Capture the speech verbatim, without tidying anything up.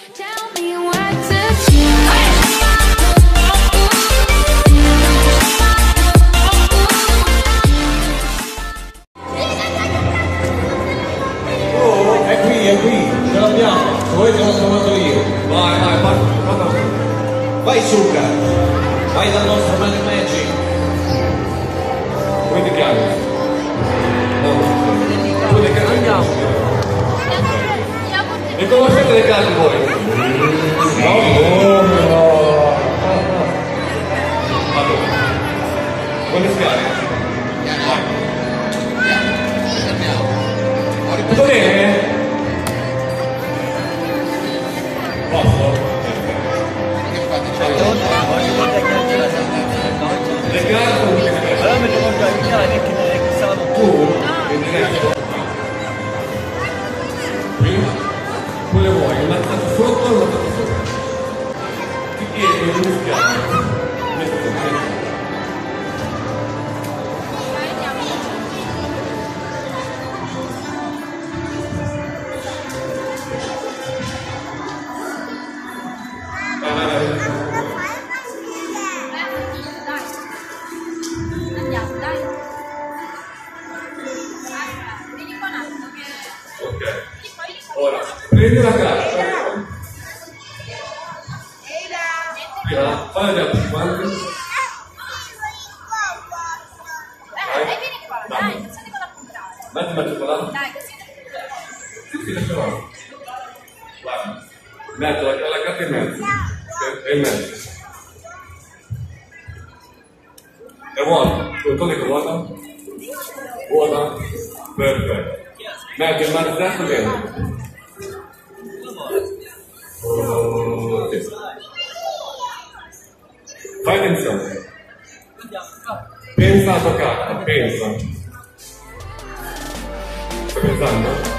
Vai Suca, vai dal nostro man magic. Come ti chiami? No, tu le carte andiamo. E conoscete le carte voi? No, no. Allora, con le scale. Tutto bene? Posso? Le carte non ti piace? Allora mi devo comprare che stavano tu in diretto. Qui? Quelle vuoi? Una tazza sotto o una tazza sotto? Ti chiedo di mischiare. Ora, prendi la carta. Prima, fai le altre quante. Dai, vieni qua, dai, non siete con la comprare. Metti la cioccolata. Dai, così. Sì, sì, la cioccolata. Guarda, metto la, la carta in mezzo. E in mezzo. È buono. Tu dico buona? Buona? Perfetto. Metti il mangiato bene. Oh, sì. Fai attenzione. Pensa alla tua carta, pensa. Stai pensando?